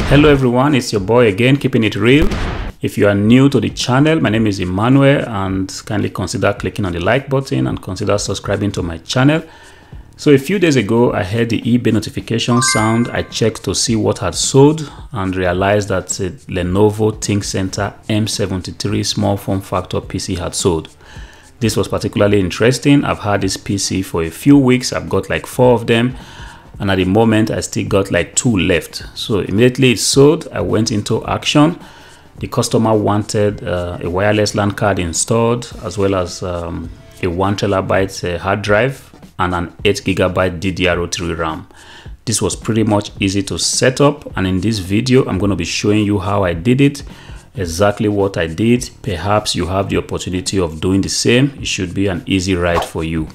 Hello everyone, it's your boy again, keeping it real. If you are new to the channel, my name is Emmanuel, and kindly consider clicking on the like button and consider subscribing to my channel. So a few days ago, I heard the eBay notification sound. I checked to see what had sold and realized that a Lenovo ThinkCentre M92 small form factor PC had sold. This was particularly interesting. I've had this PC for a few weeks. I've got like 4 of them. And at the moment, I still got like 2 left. So immediately it sold, I went into action. The customer wanted a wireless LAN card installed, as well as a 1 terabyte hard drive and an 8 gigabyte DDR3 RAM. This was pretty much easy to set up, and in this video I'm going to be showing you how I did it, exactly what I did. Perhaps you have the opportunity of doing the same. It should be an easy ride for you.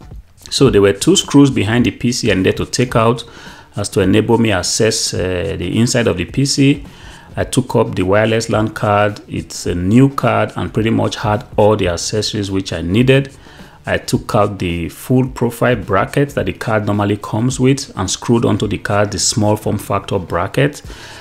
So there were 2 screws behind the PC I needed to take out as to enable me access the inside of the PC. I took up the wireless LAN card. It's a new card and pretty much had all the accessories which I needed. I took out the full profile bracket that the card normally comes with and screwed onto the card the small form factor bracket.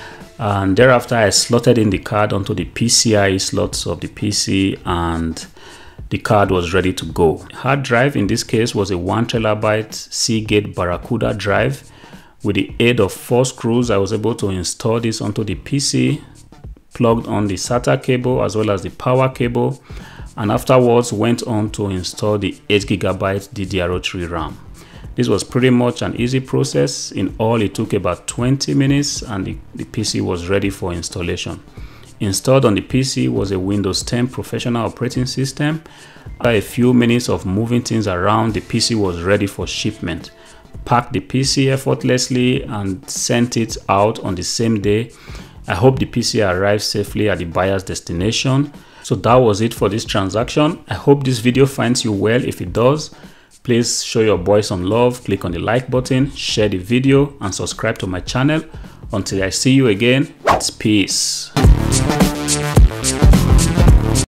And thereafter I slotted in the card onto the PCIe slots of the PC, and the card was ready to go. Hard drive in this case was a 1 terabyte Seagate Barracuda drive. With the aid of 4 screws, I was able to install this onto the PC, plugged on the SATA cable as well as the power cable, and afterwards went on to install the 8 gigabyte DDR3 RAM. This was pretty much an easy process. In all, it took about 20 minutes and the PC was ready for installation. Installed on the PC was a Windows 10 professional operating system. After a few minutes of moving things around, the PC was ready for shipment. Packed the PC effortlessly and sent it out on the same day. I hope the PC arrived safely at the buyer's destination. So that was it for this transaction. I hope this video finds you well. If it does, please show your boy some love. Click on the like button, share the video, and subscribe to my channel. Until I see you again, it's peace.